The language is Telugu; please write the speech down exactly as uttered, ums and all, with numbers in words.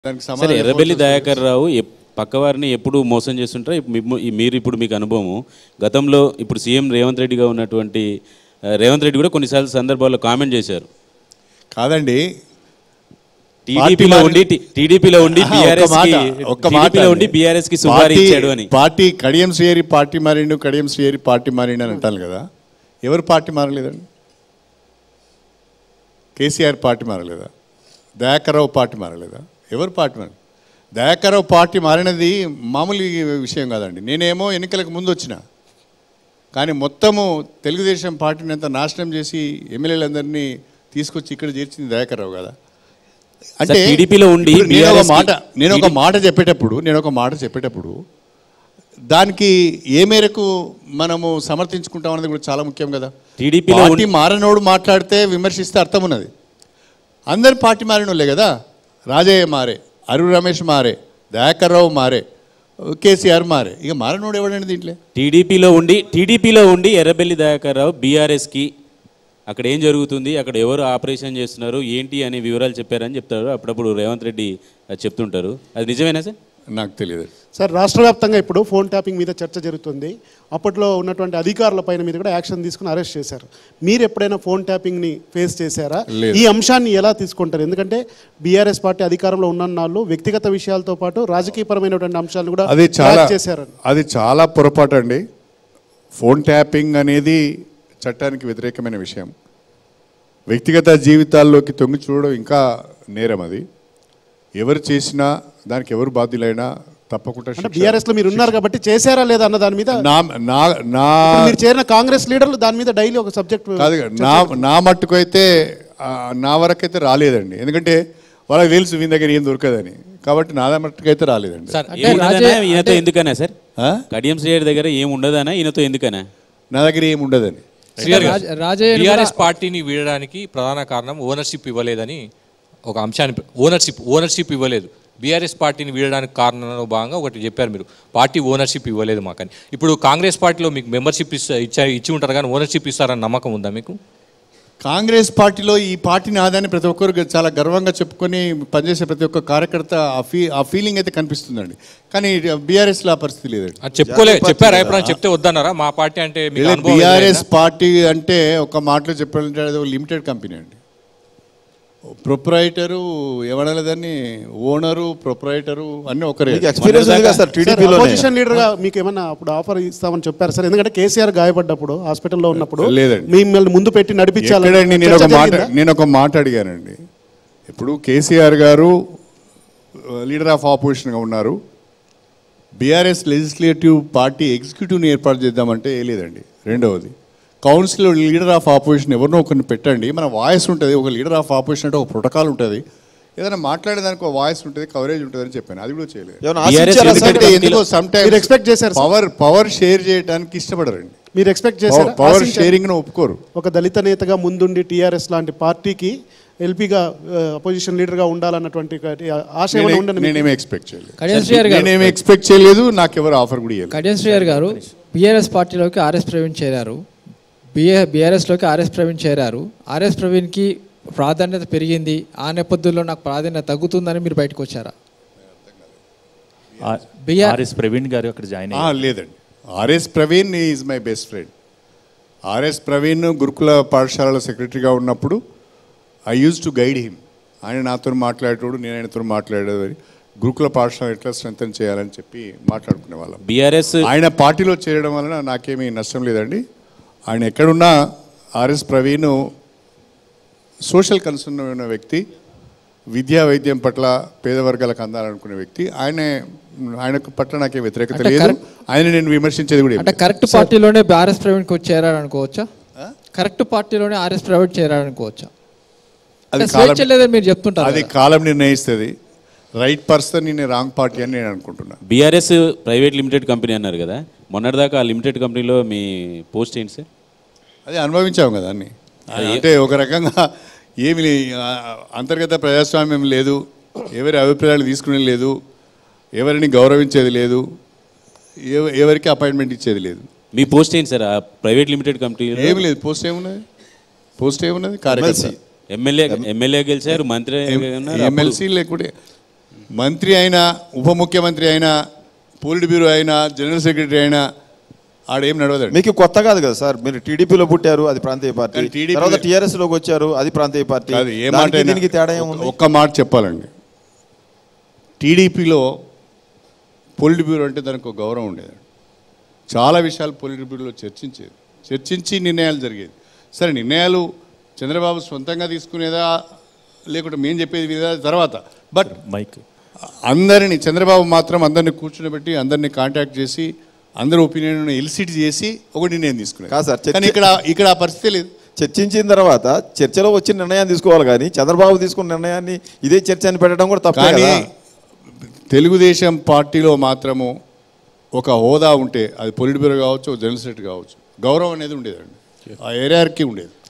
సరే, ఎర్రబెల్లి దయాకర్ రావు పక్కవారిని ఎప్పుడు మోసం చేస్తుంటారు. మీరు ఇప్పుడు మీకు అనుభవము, గతంలో ఇప్పుడు సీఎం రేవంత్ రెడ్డిగా ఉన్నటువంటి రేవంత్ రెడ్డి కూడా కొన్నిసార్లు సందర్భాల్లో కామెంట్ చేశారు. కాదండి, టీడీపీలో ఉండి టీడీపీలో ఉండి టీడీపీలో ఉండి బీఆర్ఎస్ కి సుపారీ ఇచ్చాడు అని. పార్టీ కడియం శ్రీహరి పార్టీ మారిండు, కడియం శ్రీహరి పార్టీ మారిండు అని అంటాను కదా. ఎవరు పార్టీ మారలేదండి? కేసీఆర్ పార్టీ మారలేదా? దయాకర్ రావు పార్టీ మారలేదా? ఎవరు పార్టీ మార దయాకర్ రావు పార్టీ మారినది మామూలు విషయం కాదండి. నేనేమో ఎన్నికలకు ముందు వచ్చిన, కానీ మొత్తము తెలుగుదేశం పార్టీని అంతా నాశనం చేసి ఎమ్మెల్యేలందరినీ తీసుకొచ్చి ఇక్కడ చేర్చింది దయాకర్ రావు కదా. అంటే టీడీపీలో ఉండి నేను ఒక మాట నేను ఒక మాట చెప్పేటప్పుడు నేను ఒక మాట చెప్పేటప్పుడు దానికి ఏ మేరకు మనము సమర్థించుకుంటాం అనేది కూడా చాలా ముఖ్యం కదా. టీడీపీ పార్టీ మారనోడు మాట్లాడితే విమర్శిస్తే అర్థం ఉన్నది. అందరు పార్టీ మారినోళ్ళే కదా. రాజయ్య మారే, అరుణ్ రమేష్ మారే, దయాకర్ రావు మారే, కేసీఆర్ మారే, ఇక మారనోడు ఎవడండి దీంట్లో? టీడీపీలో ఉండి టీడీపీలో ఉండి ఎర్రబెల్లి దయాకర్ రావు బీఆర్ఎస్కి అక్కడ ఏం జరుగుతుంది, అక్కడ ఎవరు ఆపరేషన్ చేస్తున్నారు ఏంటి అనే వివరాలు చెప్పారని చెప్తారు. అప్పుడప్పుడు రేవంత్ రెడ్డి చెప్తుంటారు. అది నిజమేనా సార్? నాకు తెలియదు సార్. రాష్ట్ర వ్యాప్తంగా ఇప్పుడు ఫోన్ ట్యాపింగ్ మీద చర్చ జరుగుతుంది. అప్పట్లో ఉన్నటువంటి అధికారుల పైన మీద కూడా యాక్షన్ తీసుకుని అరెస్ట్ చేశారు. మీరు ఎప్పుడైనా ఫోన్ ట్యాపింగ్ని ఫేస్ చేశారా? ఈ అంశాన్ని ఎలా తీసుకుంటారు? ఎందుకంటే బీఆర్ఎస్ పార్టీ అధికారంలో ఉన్న వాళ్ళు వ్యక్తిగత విషయాలతో పాటు రాజకీయపరమైనటువంటి అంశాలను కూడా అది చాలా చేశారు. అది చాలా పొరపాటు అండి. ఫోన్ ట్యాపింగ్ అనేది చట్టానికి వ్యతిరేకమైన విషయం. వ్యక్తిగత జీవితాల్లోకి తొంగి చూడడం ఇంకా నేరం. అది ఎవరు చేసినా దానికి ఎవరు బాధ్యులైనా తప్పకుండా. బీఆర్ఎస్ లో మీరు ఉన్నారు కాబట్టి చేశారా లేదా అన్న దాని మీద నా మీరు చేరిన కాంగ్రెస్ లీడర్లు దాని మీద డైలీ ఒక సబ్జెక్ట్ కాదు. నా నా మట్టుకు అయితే నా వరకు అయితే రాలేదండి. ఎందుకంటే వాళ్ళకి తెలుసు వీని దగ్గర ఏం దొరకదని, కాబట్టి నా మట్టుకు అయితే రాలేదండి. ఈయనతో ఎందుకనా సార్? కడియం శ్రీహరి దగ్గర ఏం ఉండదనా? ఈయనతో ఎందుకనా? నా దగ్గర ఏం ఉండదని. బీఆర్ఎస్ పార్టీని వీడడానికి ప్రధాన కారణం ఓనర్షిప్ ఇవ్వలేదని ఒక అంశాన్ని, ఓనర్షిప్ ఓనర్షిప్ ఇవ్వలేదు బీఆర్ఎస్ పార్టీని వీడడానికి కారణంలో భాగంగా ఒకటి చెప్పారు మీరు, పార్టీ ఓనర్షిప్ ఇవ్వలేదు మాకని. ఇప్పుడు కాంగ్రెస్ పార్టీలో మీకు మెంబర్షిప్ ఇస్తా ఇచ్చా ఇచ్చి ఉంటారు కానీ ఓనర్షిప్ ఇస్తారని నమ్మకం ఉందా మీకు? కాంగ్రెస్ పార్టీలో ఈ పార్టీని ఆదాన్ని ప్రతి ఒక్కరు చాలా గర్వంగా చెప్పుకొని పనిచేసే ప్రతి ఒక్క కార్యకర్త ఆ ఫీ ఆ ఫీలింగ్ అయితే కనిపిస్తుందండి. కానీ బీఆర్ఎస్లో ఆ పరిస్థితి లేదండి. చెప్పుకోలే చెప్పారా? ఎప్పుడైనా చెప్తే వద్దన్నారా? మా పార్టీ అంటే బీఆర్ఎస్ పార్టీ అంటే ఒక మాటలో చెప్పాలంటే అది లిమిటెడ్ కంపెనీ అండి. ప్రొప్రైటరు ఎవడలేదని ఓనరు ప్రొప్రైటరు అన్నీ ఒకరే. అపోజిషన్ లీడర్ గా మీకు ఏమన్నా అప్పుడు ఆఫర్ ఇస్తామని చెప్పారు సార్? ఎందుకంటే కేసీఆర్ గాయపడ్డప్పుడు హాస్పిటల్లో ఉన్నప్పుడు లేదండి, మిమ్మల్ని ముందు పెట్టి నడిపించాలండి. నేను ఒక మాట నేను ఒక మాట అడిగానండి. ఇప్పుడు కేసీఆర్ గారు లీడర్ ఆఫ్ ఆపోజిషన్గా ఉన్నారు. బీఆర్ఎస్ లెజిస్లేటివ్ పార్టీ ఎగ్జిక్యూటివ్ని ఏర్పాటు చేద్దామంటే ఏ లేదండి. రెండవది, కౌన్సిల్ లీడర్ ఆఫ్ ఆపోజిషన్ ఎవరినో ఒకరిని పెట్టండి. మన వాయిస్ ఉంటుంది. ఒక లీడర్ ఆఫ్ ఆపోజిషన్ అంటే ఒక ప్రోటోకాల్ ఉంటుంది. ఏదైనా మాట్లాడేదానికి ఒక వాయిస్ ఉంటుంది, కవరేజ్ ఉంటుంది అని చెప్పాను. అది కూడా చేయలేదు. ఎందుకో సమ్ టైమ్స్ ఎక్స్పెక్ట్ చేశారు పవర్ పవర్ షేర్ చేయడానికి ఇష్టపడరండి. మీరు ఎక్స్పెక్ట్ చేశారు పవర్ షేరింగ్ ను ఒప్పుకోరు. ఒక దళిత నేతగా ముందుండి టీఆర్ఎస్ లాంటి పార్టీకి ఎల్పీగా అపోజిషన్ లీడర్గా ఉండాలన్నటువంటి ఆశయం ఉండదు. నేనేమి ఎక్స్పెక్ట్ చేయలేదు నేనేమి ఎక్స్పెక్ట్ చేయలేదు నాకు ఎవరు ఆఫర్ కూడా ఇవ్వలేదు. కడియం శ్రీహరి గారు బీఆర్ఎస్ పార్టీలోకి ఆర్ఎస్ ప్రవీణ్ చేరారు. బిఏ బీఆర్ఎస్లోకి ఆర్ఎస్ ప్రవీణ్ చేరారు. ఆర్ఎస్ ప్రవీణ్కి ప్రాధాన్యత పెరిగింది. ఆ నేపథ్యంలో నాకు ప్రాధాన్యత తగ్గుతుందని మీరు బయటకు వచ్చారా? ఆర్ఎస్ ప్రవీణ్ గారు అక్కడ జాయిన్ లేదండి. RS Praveen is my best friend. RS Praveen గురుకుల పాఠశాల సెక్రటరీగా ఉన్నప్పుడు I use to guide him. ఆయన నాతో మాట్లాడేటోడు, నేను ఆయనతో మాట్లాడేది. గురుకుల పాఠశాల ఎట్లా స్ట్రెంథన్ చేయాలని చెప్పి మాట్లాడుకునే వాళ్ళం. బీఆర్ఎస్ ఆయన పార్టీలో చేరడం వలన నాకేమీ నష్టం లేదండి. ఆయన ఎక్కడున్నా ఆర్ఎస్ ప్రవీణ్ సోషల్ కన్సర్న్ ఉన్న వ్యక్తి, విద్యా వైద్యం పట్ల పేద వర్గాలకు అందాలనుకునే వ్యక్తి. ఆయన ఆయనకు పట్ల నాకే వ్యతిరేకత లేదు. ఆయన నేను విమర్శించేది కూడా అంటే కరెక్ట్ పార్టీలోనే ఆర్ఎస్ ప్రవీణ్ చేరారనుకోవచ్చా? కరెక్ట్ పార్టీలోనే ఆర్ఎస్ ప్రవీణ్ చేరారనుకోవచ్చా? అది మీరు చెప్తుంటారు. అది కాలం నిర్ణయిస్తుంది. Right person in wrong party అని నేను అనుకుంటున్నా. బీఆర్ఎస్ ప్రైవేట్ లిమిటెడ్ కంపెనీ అన్నారు కదా, మొన్నటిదాకా ఆ లిమిటెడ్ కంపెనీలో మీ పోస్ట్ ఏంటి సార్? అది అనుభవించాము కదా అన్ని. అంటే ఒక రకంగా ఏమి అంతర్గత ప్రజాస్వామ్యం లేదు, ఎవరి అభిప్రాయాలు తీసుకునేది లేదు, ఎవరిని గౌరవించేది లేదు, ఎవరికి అపాయింట్మెంట్ ఇచ్చేది లేదు. మీ పోస్ట్ ఏంటి సార్ ఆ ప్రైవేట్ లిమిటెడ్ కంపెనీ? ఏమి లేదు. పోస్ట్ ఏమున్నది? పోస్ట్ ఏమున్నది? కార్యకర్త. ఎమ్మెల్యే ఎమ్మెల్యే గెలిచారు, మంత్రి ఎమ్మెల్సీ లేకుంటే మంత్రి అయినా ఉప ముఖ్యమంత్రి అయినా పోలిట్ బ్యూరో అయినా జనరల్ సెక్రటరీ అయినా ఆడేం నడవదండి. మీకు కొత్త కాదు కదా సార్, మీరు టీడీపీలో పుట్టారు, అది ప్రాంతీయ పార్టీ. కానీ టీడీపీ తర్వాత టీఆర్ఎస్ లోకి వచ్చారు, అది ప్రాంతీయ పార్టీ. కాదు, ఏ మాట దానికి అయినా దీనికి తేడా ఏముంది? ఒక్క మాట చెప్పాలండి. టీడీపీలో పొలిట్ బ్యూరో అంటే దానికి ఒక గౌరవం ఉండేది. చాలా విషయాలు పొలిట్ బ్యూరోలో చర్చించేది, చర్చించి నిర్ణయాలు జరిగేది. సరే, నిర్ణయాలు చంద్రబాబు సొంతంగా తీసుకునేదా లేకుంటే మేము చెప్పేది విధా తర్వాత, బట్ మైక్ అందరినీ చంద్రబాబు మాత్రం అందరినీ కూర్చునిబెట్టి అందరినీ కాంటాక్ట్ చేసి అందరి ఒపీనియన్ ఎలిసిట్ చేసి ఒక నిర్ణయం తీసుకునేది. కాదు సార్, చర్చ- కానీ ఇక్కడ ఇక్కడ ఆ పరిస్థితి లేదు. చర్చించిన తర్వాత చర్చలో వచ్చిన నిర్ణయాన్ని తీసుకోవాలి, కానీ చంద్రబాబు తీసుకున్న నిర్ణయాన్ని ఇదే చర్చ అని పెట్టడం కూడా తప్పే కానీ కదా. తెలుగుదేశం పార్టీలో మాత్రము ఒక హోదా ఉంటే అది పొలిట్ బ్యూరో కావచ్చు, జనరల్ సెక్రటరీ కావచ్చు, గౌరవం అనేది ఉండేదండి. ఆ ఏరియాకి ఉండేది.